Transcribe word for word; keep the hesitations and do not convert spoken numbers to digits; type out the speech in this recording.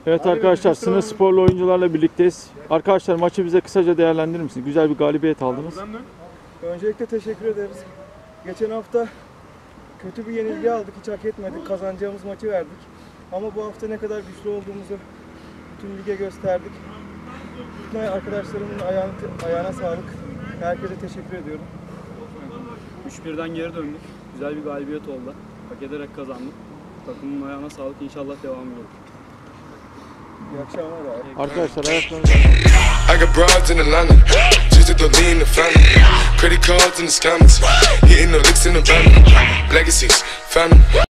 Evet arkadaşlar, Sınır Sporlu oyuncularla birlikteyiz. Arkadaşlar, maçı bize kısaca değerlendirir misiniz? Güzel bir galibiyet aldınız. Öncelikle teşekkür ederiz. Geçen hafta kötü bir yenilgi aldık, hiç hak etmedik. Kazanacağımız maçı verdik. Ama bu hafta ne kadar güçlü olduğumuzu tüm lige gösterdik. Bütün arkadaşlarımın ayağına, ayağına sağlık. Herkese teşekkür ediyorum. üç birden geri döndük. Güzel bir galibiyet oldu. Hak ederek kazandık. Takımın ayağına sağlık. İnşallah devam ediyor. İyi akşamlar abi. Arkadaşlar, ayaklarınızı... I got broads in Atlanta, just to the lean the family. Credit cards in the scammers, hitting the licks in the van. Legacies, family.